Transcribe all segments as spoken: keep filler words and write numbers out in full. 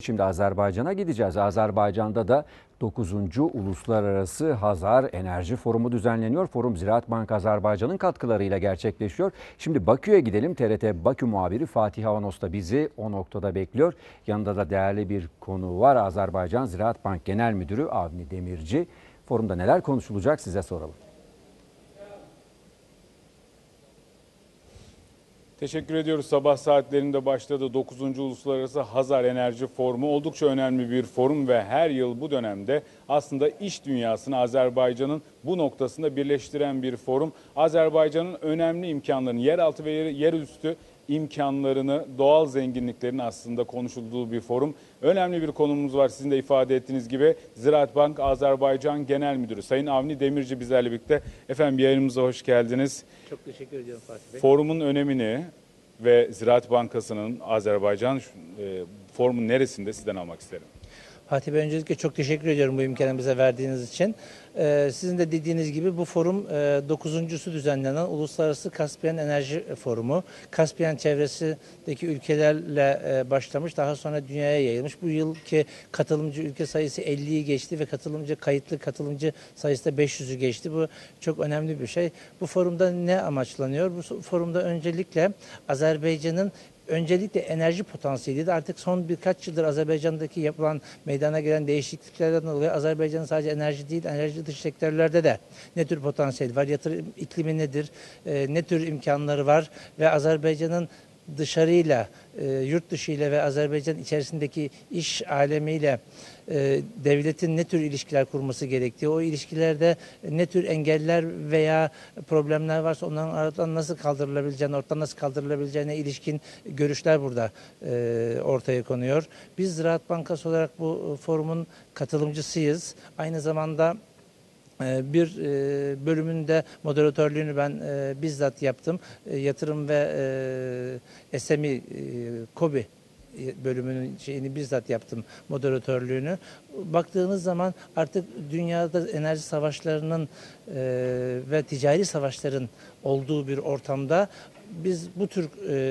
Şimdi Azerbaycan'a gideceğiz. Azerbaycan'da da dokuzuncu Uluslararası Hazar Enerji Forumu düzenleniyor. Forum Ziraat Bank Azerbaycan'ın katkılarıyla gerçekleşiyor. Şimdi Bakü'ye gidelim. T R T Bakü muhabiri Fatih Avanos da bizi o noktada bekliyor. Yanında da değerli bir konu var. Azerbaycan Ziraat Bank Genel Müdürü Avni Demirci. Forumda neler konuşulacak size soralım. Teşekkür ediyoruz. Sabah saatlerinde başladı dokuzuncu Uluslararası Hazar Enerji Forumu. Oldukça önemli bir forum ve her yıl bu dönemde aslında iş dünyasını Azerbaycan'ın bu noktasında birleştiren bir forum. Azerbaycan'ın önemli imkanlarını, yeraltı ve yerüstü imkanlarını, doğal zenginliklerini aslında konuşulduğu bir forum. Önemli bir konumuz var, sizin de ifade ettiğiniz gibi. Ziraat Bank Azerbaycan Genel Müdürü Sayın Avni Demirci bizlerle birlikte. Efendim yayınımıza hoş geldiniz. Çok teşekkür ediyorum Fatih Bey. Forumun önemini ve Ziraat Bankası'nın Azerbaycan e, forumun neresinde sizden almak isterim. Fatih Bey, öncelikle çok teşekkür ediyorum bu imkanı bize verdiğiniz için. Ee, sizin de dediğiniz gibi bu forum e, dokuzuncusu düzenlenen Uluslararası Kaspiyen Enerji Forumu. Kaspiyen çevresindeki ülkelerle e, başlamış, daha sonra dünyaya yayılmış. Bu yılki katılımcı ülke sayısı elliyi geçti ve katılımcı kayıtlı katılımcı sayısı da beş yüzü geçti. Bu çok önemli bir şey. Bu forumda ne amaçlanıyor? Bu forumda öncelikle Azerbaycan'ın öncelikle enerji potansiyeli de artık son birkaç yıldır Azerbaycan'daki yapılan meydana gelen değişikliklerden dolayı Azerbaycan'ın sadece enerji değil, enerji dışı sektörlerde de ne tür potansiyeli var, yatırım iklimi nedir, e, ne tür imkanları var ve Azerbaycan'ın dışarıyla, e, yurt dışıyla ve Azerbaycan içerisindeki iş alemiyle e, devletin ne tür ilişkiler kurması gerektiği, o ilişkilerde ne tür engeller veya problemler varsa onların aradan nasıl kaldırılabileceğine, ortadan nasıl kaldırılabileceğine ilişkin görüşler burada e, ortaya konuyor. Biz Ziraat Bankası olarak bu forumun katılımcısıyız. Aynı zamanda bir bölümünde moderatörlüğünü ben bizzat yaptım. Yatırım ve S M E KOBİ bölümünün şeyini bizzat yaptım, moderatörlüğünü. Baktığınız zaman artık dünyada enerji savaşlarının ve ticari savaşların olduğu bir ortamda biz bu tür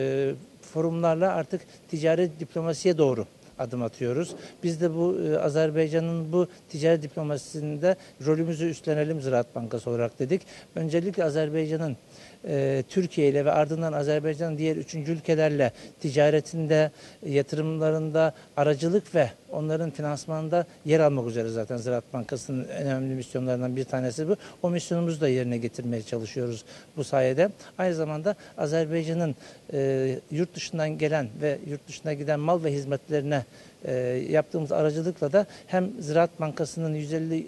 forumlarla artık ticaret diplomasiye doğru adım atıyoruz. Biz de bu e, Azerbaycan'ın bu ticaret diplomasisinde rolümüzü üstlenelim Ziraat Bankası olarak dedik. Öncelikle Azerbaycan'ın e, Türkiye ile ve ardından Azerbaycan'ın diğer üçüncü ülkelerle ticaretinde, yatırımlarında, aracılık ve onların finansmanında yer almak üzere zaten Ziraat Bankası'nın önemli misyonlarından bir tanesi bu. O misyonumuzu da yerine getirmeye çalışıyoruz bu sayede. Aynı zamanda Azerbaycan'ın e, yurt dışından gelen ve yurt dışına giden mal ve hizmetlerine e, yaptığımız aracılıkla da hem Ziraat Bankası'nın yüz elli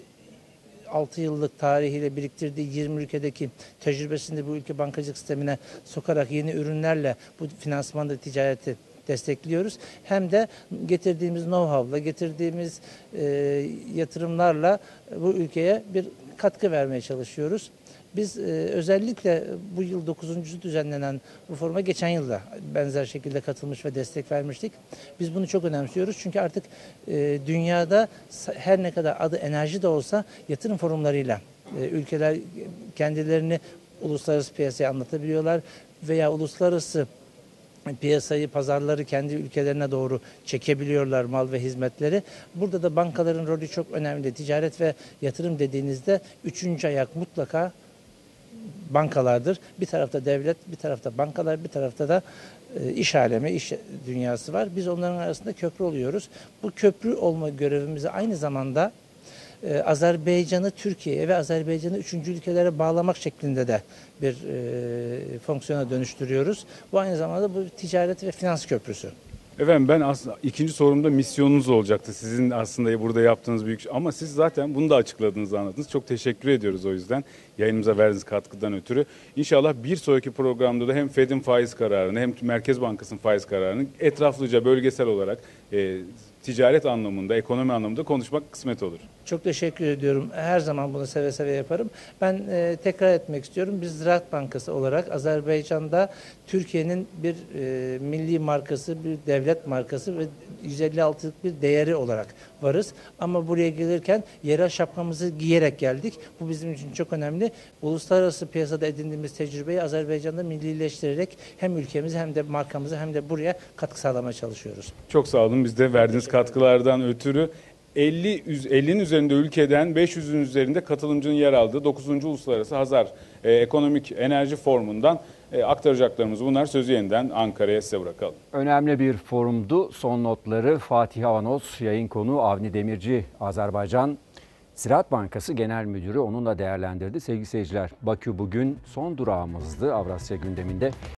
altı yıllık tarihiyle biriktirdiği yirmi ülkedeki tecrübesini de bu ülke bankacılık sistemine sokarak yeni ürünlerle bu finansmanda ticareti destekliyoruz. Hem de getirdiğimiz know-how'la, getirdiğimiz e, yatırımlarla bu ülkeye bir katkı vermeye çalışıyoruz. Biz e, özellikle bu yıl dokuzuncusu düzenlenen bu foruma geçen yılda benzer şekilde katılmış ve destek vermiştik. Biz bunu çok önemsiyoruz çünkü artık e, dünyada her ne kadar adı enerji de olsa yatırım forumlarıyla e, ülkeler kendilerini uluslararası piyasaya anlatabiliyorlar veya uluslararası piyasayı, pazarları kendi ülkelerine doğru çekebiliyorlar, mal ve hizmetleri. Burada da bankaların rolü çok önemli. Ticaret ve yatırım dediğinizde üçüncü ayak mutlaka bankalardır. Bir tarafta devlet, bir tarafta bankalar, bir tarafta da e, iş alemi, iş dünyası var. Biz onların arasında köprü oluyoruz. Bu köprü olma görevimizi aynı zamanda e, Azerbaycan'ı Türkiye'ye ve Azerbaycan'ı üçüncü ülkelere bağlamak şeklinde de bir e, fonksiyona dönüştürüyoruz. Bu aynı zamanda bu ticaret ve finans köprüsü. Efendim ben aslında ikinci sorumda misyonunuz olacaktı. Sizin aslında burada yaptığınız büyük şey. Ama siz zaten bunu da açıkladınız, anladınız. Çok teşekkür ediyoruz o yüzden yayınımıza verdiğiniz katkıdan ötürü. İnşallah bir sonraki programda da hem Fed'in faiz kararını hem Merkez Bankası'nın faiz kararını etraflıca bölgesel olarak e, ticaret anlamında, ekonomi anlamında konuşmak kısmet olur. Çok teşekkür ediyorum. Her zaman bunu seve seve yaparım. Ben e, tekrar etmek istiyorum. Biz Ziraat Bankası olarak Azerbaycan'da Türkiye'nin bir e, milli markası, bir devlet markası ve yüz elli altılık bir değeri olarak varız. Ama buraya gelirken yerel şapkamızı giyerek geldik. Bu bizim için çok önemli. Uluslararası piyasada edindiğimiz tecrübeyi Azerbaycan'da millileştirerek hem ülkemizi hem de markamızı hem de buraya katkı sağlamaya çalışıyoruz. Çok sağ olun. olsun biz de verdiğiniz katkılardan ötürü. elli, ellinin üzerinde ülkeden beş yüzün üzerinde katılımcının yer aldığı dokuzuncu Uluslararası Hazar e, Ekonomik Enerji Forumu'ndan e, aktaracaklarımız bunlar. Sözü yeniden Ankara'ya size bırakalım. Önemli bir forumdu. Son notları Fatih Avanos, yayın konuğu Avni Demirci, Azerbaycan Ziraat Bankası Genel Müdürü onunla değerlendirdi. Sevgili seyirciler, Bakü bugün son durağımızdı Avrasya gündeminde.